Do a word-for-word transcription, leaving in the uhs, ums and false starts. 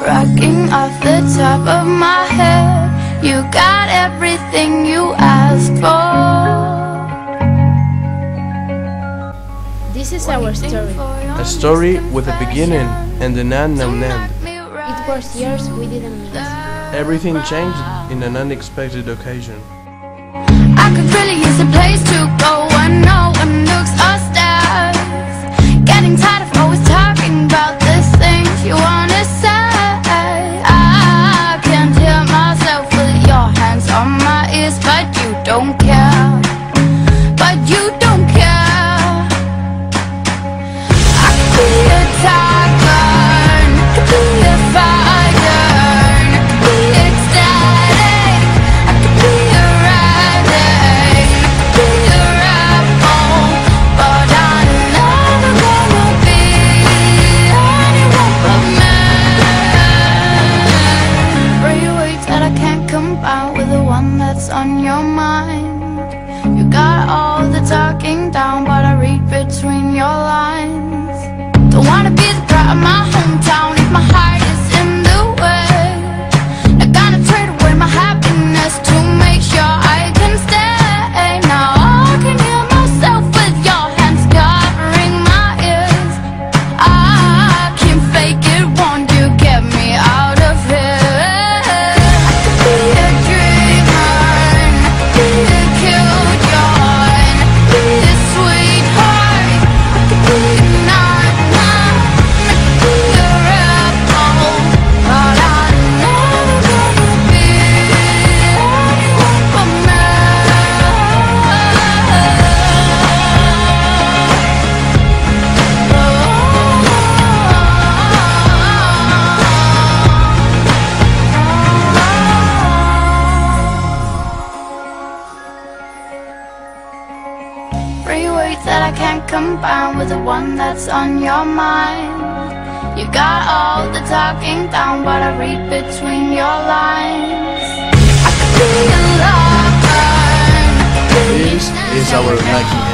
rocking off the top of my head. You got everything you asked for. This is our story. A story with a beginning and an unknown end. It was years we didn't meet. Everything changed in an unexpected occasion. I could really use a place to go where no one looks or stares. Getting tired of always talking about the things you wanna say. I can't hear myself with your hands on my ears, but you don't care. But you don't care. I could be a tiger, I could be a fire, I could be ecstatic, I could be a ride, be a rebel, but I'm never gonna be anyone but me. Pray you wait that I can't combine with the one that's on your mind. You got all the talking down, but I read between your lines. Don't wanna be the pride of my hometown if my heart is in the way. Not gonna trade away my happiness to make sure I can stay. Now I can hear myself with your hands covering my ears. I can't fake it, won't you get me out of here? I could be a dreamer, I could be a killjoy, I could be a sweetheart, I could be a nightmare, I could be a rebel, but I'm never gonna be anyone but me. Three words that I can't combine with the one that's on your mind. You got all the talking down, but I read between your lines. I could be a lover. This is our lucky